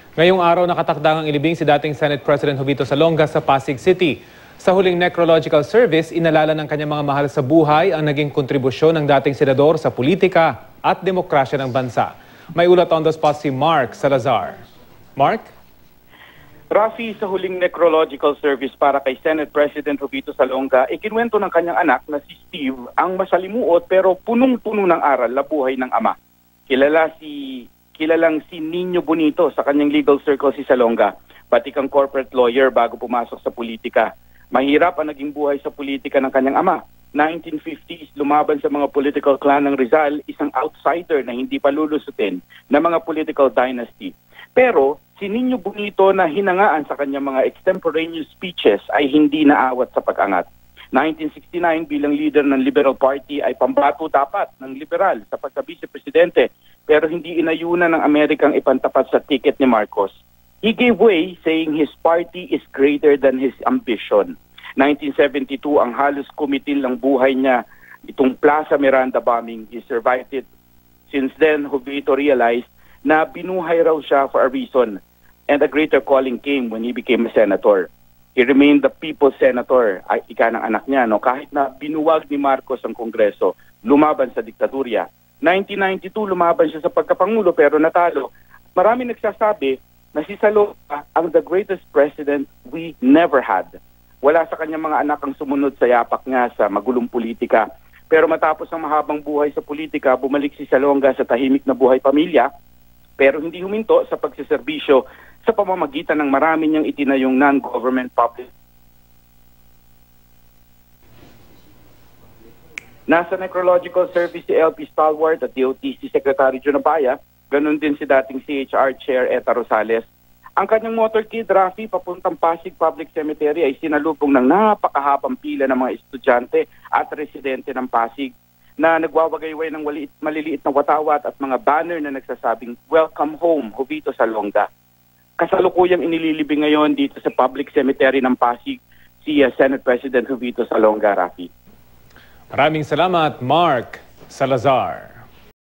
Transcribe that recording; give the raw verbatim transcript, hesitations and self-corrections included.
Ngayong araw nakatakdang ang ilibing si dating Senate President Jovito Salonga sa Pasig City. Sa huling necrological service, inalala ng kanyang mga mahal sa buhay ang naging kontribusyon ng dating senador sa politika at demokrasya ng bansa. May ulat on the spot si Mark Salazar. Mark? Rafi, sa huling necrological service para kay Senate President Jovito Salonga, ikinwento ng kanyang anak na si Steve ang masalimuot pero punong-puno ng aral na buhay ng ama. Kilala si kilalang si Nino Bonito sa kanyang legal circle si Salonga, pati kang corporate lawyer bago pumasok sa politika. Mahirap ang naging buhay sa politika ng kanyang ama. nineteen fifties, lumaban sa mga political clan ng Rizal, isang outsider na hindi pa lulusutin ng mga political dynasty. Pero si Nino Bonito na hinangaan sa kanyang mga extemporaneous speeches ay hindi naawat sa pag-angat. nineteen sixty-nine bilang leader ng Liberal Party ay pambato dapat ng liberal sa pagka-vice-presidente pero hindi inayunan ng Amerikang ipantapat sa ticket ni Marcos. He gave way saying his party is greater than his ambition. nineteen seventy-two ang halos kumitil ng buhay niya itong Plaza Miranda bombing. He survived it. Since then, Jovito realized na binuhay raw siya for a reason and a greater calling came when he became a senator. He remained the people's senator, ay ika ng anak niya, no? Kahit na binuwag ni Marcos ang Kongreso, lumaban sa diktatorya. nineteen ninety-two, lumaban siya sa pagkapangulo pero natalo. Marami nagsasabi na si Salonga ang the greatest president we never had. Wala sa kanyang mga anak ang sumunod sa yapak niya sa magulong politika. Pero matapos ang mahabang buhay sa politika, bumalik si Salonga sa tahimik na buhay pamilya, pero hindi huminto sa pagsiserbisyo sa pamamagitan ng marami niyang itinayong non-government public. Nasa necrological service si L P Stalwart at D O T C Secretary Junabaya, ganun din si dating C H R Chair Eta Rosales. Ang kanyang motorcade, Rafi, papuntang Pasig Public Cemetery ay sinalubong ng napakahabang pila ng mga estudyante at residente ng Pasig na nagwawagayway ng waliit, maliliit na watawat at mga banner na nagsasabing, "Welcome home, Jovito Salonga." Kasalukuyang inililibing ngayon dito sa Public Cemetery ng Pasig si uh, Senate President Jovito Salonga, Rafi. Maraming salamat, Mark Salazar.